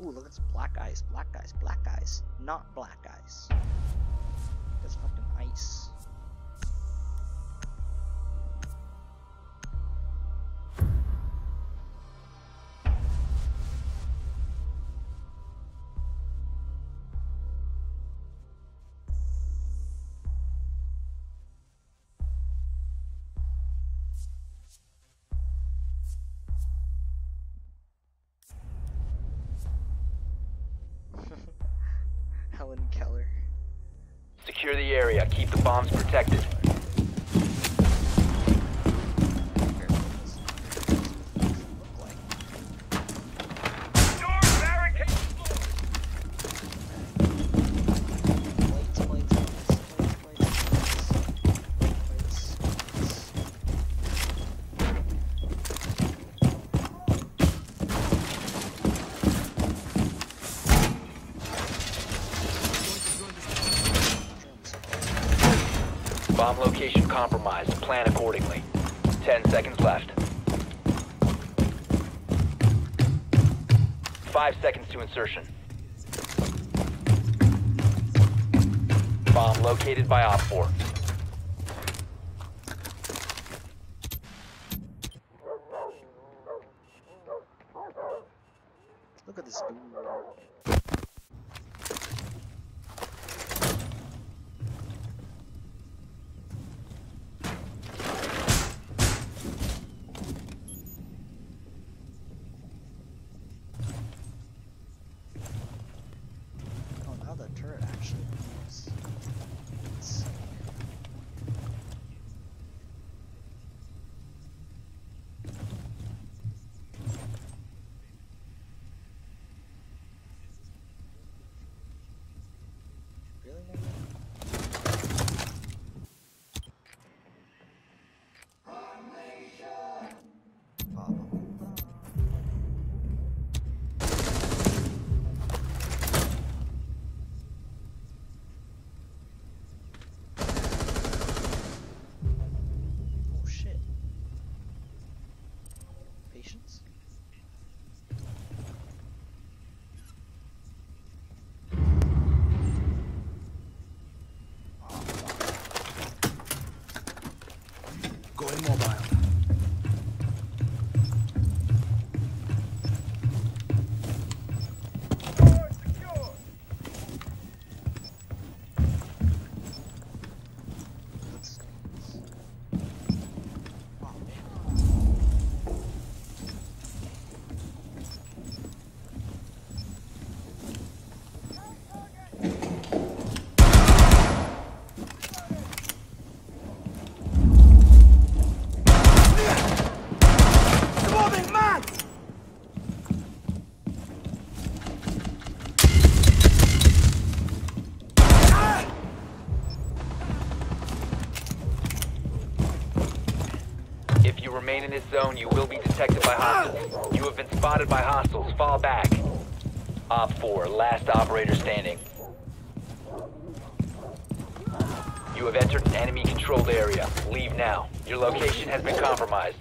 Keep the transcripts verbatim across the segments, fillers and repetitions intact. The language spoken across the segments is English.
Ooh, look, it's black ice, black ice, black ice. Not black ice. That's fucking ice. Helen Keller. Secure the area. Keep the bombs protected. Bomb location compromised. Plan accordingly. Ten seconds left. Five seconds to insertion. Bomb located by Op four. Look at this dude. The turret actually moves. It's really maybe? Patience. Going mobile. If you remain in this zone, you will be detected by hostiles. You have been spotted by hostiles. Fall back. Op four, last operator standing. You have entered an enemy-controlled area. Leave now. Your location has been compromised.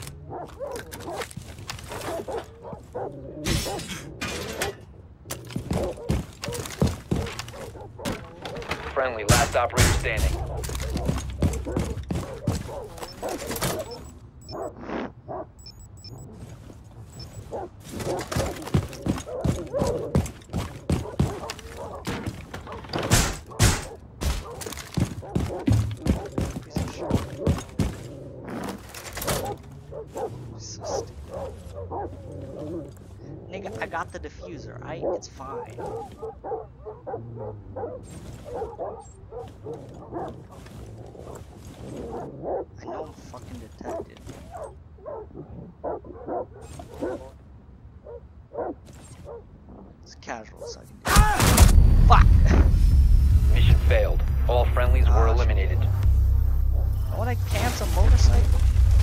Friendly, last operator standing. Nigga, I got the diffuser, right? It's fine. I know I'm fucking detected. It's casual, so I can do it. Fuck! Mission failed. All friendlies were Gosh. eliminated. I wanna cancel motorcycle.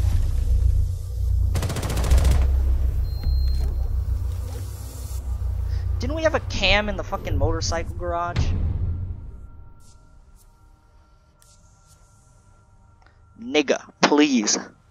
Didn't we have a cam in the fucking motorcycle garage? Nigga, please.